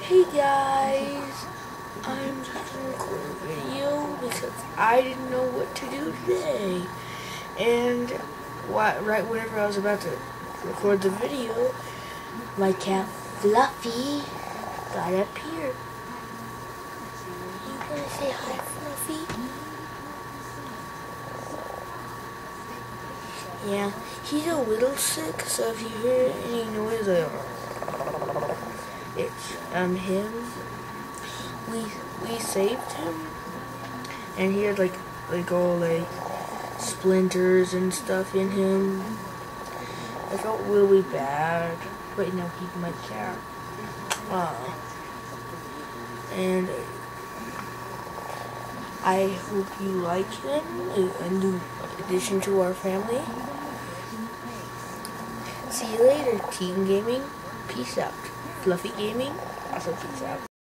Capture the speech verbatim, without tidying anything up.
Hey guys, I'm just gonna record a video because I didn't know what to do today. And what, right whenever I was about to record the video, my cat Fluffy got up here. You gonna say hi, Fluffy? Yeah, he's a little sick, so if you hear any noise, like, it's um him. We we saved him, and he had like like all like splinters and stuff in him. I felt really bad, but you know, he's my cat. Uh, and I hope you like him, a new addition to our family. See you later, Team Gaming. Peace out. Fluffy Gaming, also peace out.